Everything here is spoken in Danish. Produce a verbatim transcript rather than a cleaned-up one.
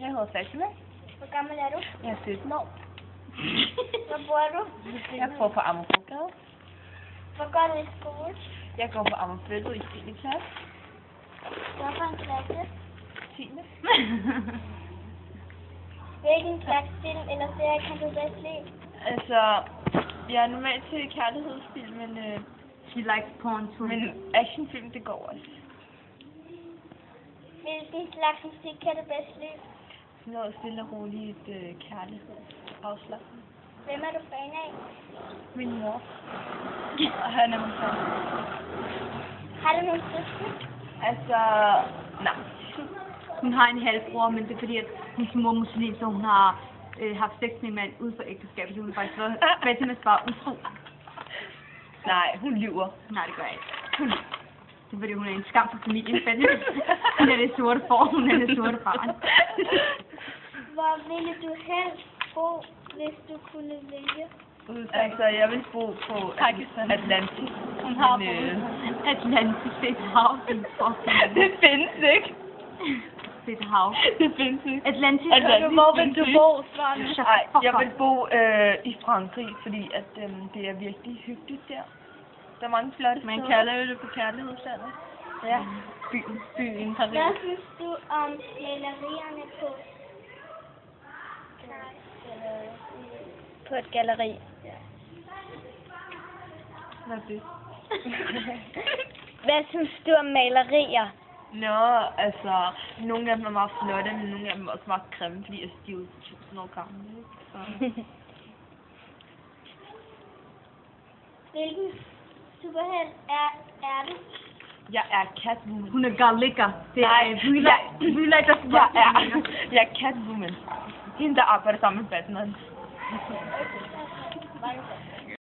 Jeg hedder Fatima. Hvor gammel er du? Jeg er sytten år. Hvor bor du? Jeg bor på Amagerbrogade. Hvor går du i skole? Jeg går på Amagerbrogade i tiende klasse. Hvorfor en klasse? tiende Hvilken slags film eller serie kan du bedst lide? Altså, jeg er normalt til kærlighedsfilm, men, øh, She likes porn too. men actionfilm, det går også. Hvilken slags musik kan du bedst lide? Sådan noget stille og roligt øh, kærlighedsafslappning. Hvem er du fan af? Min mor. Og han er min fan. Har du nogle søskende? Altså, nej. Hun har en halvbror, men det er fordi, at hendes mor er muslim, så hun har øh, haft sex med en mand uden for ægteskabet. Så hun har faktisk været Fatimas far utro. Nej, hun lyver. Nej, det gør jeg ikke. Hun, det er fordi, hun er en skam for familien. Fatima. Hun er det sorte får, hun er det sorte barn. Hvor ville du helst bo, hvis du kunne vælge? Altså, jeg vil bo på Pakistan. Atlantis. Hun har Men, øh, boet Atlantis, det er et hav. Det er en fucking- det findes ikke. Det er et hav. Det findes ikke. Atlantis. Atlantis. Hvor vil du bo, Svane? Nej, jeg vil bo øh, i Frankrig, fordi at øh, det er virkelig hyggeligt der. Der er mange flotte Man steder. kalder jo det på kærlighedslandet. Ja, byen, byen Paris. Hvad synes du om malerierne på på et galleri? Hvad er det? Hvad synes du om malerier? Nå, altså, nogle af dem er meget flotte, men nogle af dem er også meget grimme, fordi altså, de er jo tusind år gamle. Ikke? Så. Hvilken superhelt er, er du? Jeg er Catwoman. Hun er garlikker. Det Nej, er Vyla, jeg- Vyla, der Jeg er, jeg er Catwoman. Hende, der arbejder sammen med Batman.